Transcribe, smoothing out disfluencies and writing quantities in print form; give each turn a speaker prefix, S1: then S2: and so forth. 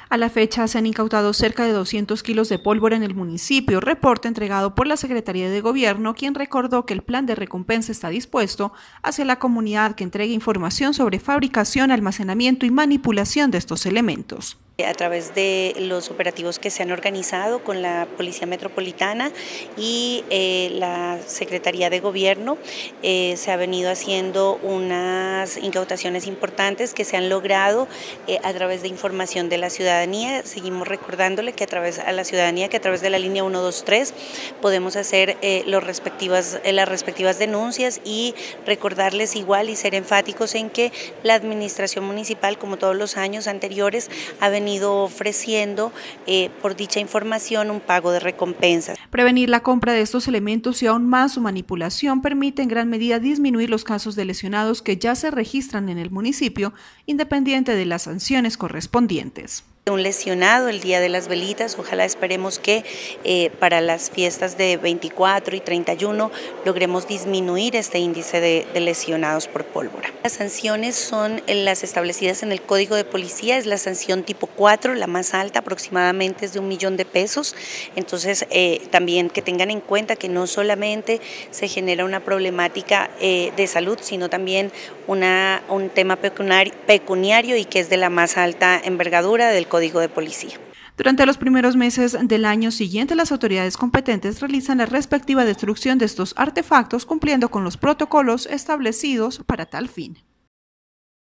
S1: A la fecha se han incautado cerca de 200 kilos de pólvora en el municipio, reporte entregado por la Secretaría de Gobierno, quien recordó que el plan de recompensa está dispuesto hacia la comunidad que entregue información sobre fabricación, almacenamiento y manipulación de estos elementos.
S2: A través de los operativos que se han organizado con la Policía Metropolitana y la Secretaría de Gobierno, se ha venido haciendo unas incautaciones importantes que se han logrado a través de información de la ciudadanía. Seguimos recordándole que a través de la línea 123 podemos hacer las respectivas denuncias y recordarles igual y ser enfáticos en que la administración municipal, como todos los años anteriores, ha venido ofreciendo por dicha información un pago de recompensas.
S1: Prevenir la compra de estos elementos y aún más su manipulación permite en gran medida disminuir los casos de lesionados que ya se registran en el municipio, independiente de las sanciones correspondientes.
S2: Un lesionado el día de las velitas, ojalá esperemos que para las fiestas de 24 y 31 logremos disminuir este índice de lesionados por pólvora. Las sanciones son las establecidas en el Código de Policía, es la sanción tipo 4, la más alta, aproximadamente es de 1 millón de pesos. Entonces también que tengan en cuenta que no solamente se genera una problemática de salud, sino también un tema pecuniario y que es de la más alta envergadura del Código de Policía.
S1: Durante los primeros meses del año siguiente, las autoridades competentes realizan la respectiva destrucción de estos artefactos, cumpliendo con los protocolos establecidos para tal fin.